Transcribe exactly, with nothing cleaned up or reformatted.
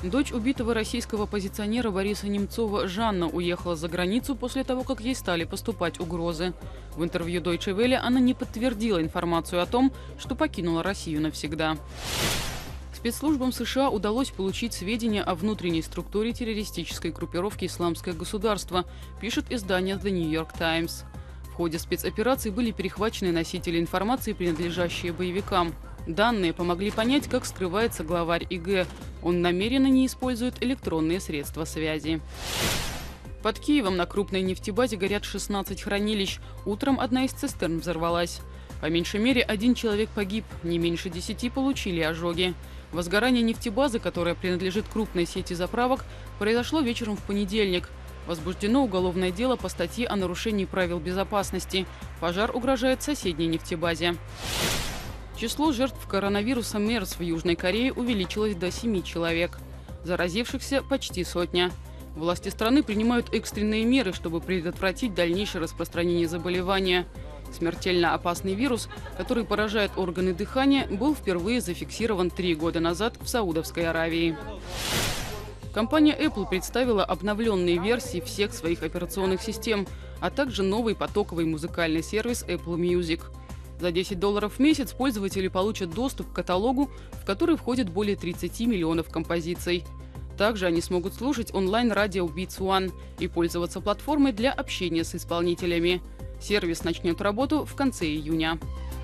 Дочь убитого российского оппозиционера Бориса Немцова Жанна уехала за границу после того, как ей стали поступать угрозы. В интервью Deutsche Welle она не подтвердила информацию о том, что покинула Россию навсегда. Спецслужбам США удалось получить сведения о внутренней структуре террористической группировки «Исламское государство», пишет издание The New York Times. В ходе спецоперации были перехвачены носители информации, принадлежащие боевикам. Данные помогли понять, как скрывается главарь ИГ. Он намеренно не использует электронные средства связи. Под Киевом на крупной нефтебазе горят шестнадцать хранилищ. Утром одна из цистерн взорвалась. По меньшей мере один человек погиб, не меньше десяти получили ожоги. Возгорание нефтебазы, которая принадлежит крупной сети заправок, произошло вечером в понедельник. Возбуждено уголовное дело по статье о нарушении правил безопасности. Пожар угрожает соседней нефтебазе. Число жертв коронавируса МЕРС в Южной Корее увеличилось до семи человек. Заразившихся почти сотня. Власти страны принимают экстренные меры, чтобы предотвратить дальнейшее распространение заболевания. Смертельно опасный вирус, который поражает органы дыхания, был впервые зафиксирован три года назад в Саудовской Аравии. Компания Apple представила обновленные версии всех своих операционных систем, а также новый потоковый музыкальный сервис Apple Music. За десять долларов в месяц пользователи получат доступ к каталогу, в который входит более тридцати миллионов композиций. Также они смогут слушать онлайн-радио Beats One и пользоваться платформой для общения с исполнителями. Сервис начнет работу в конце июня.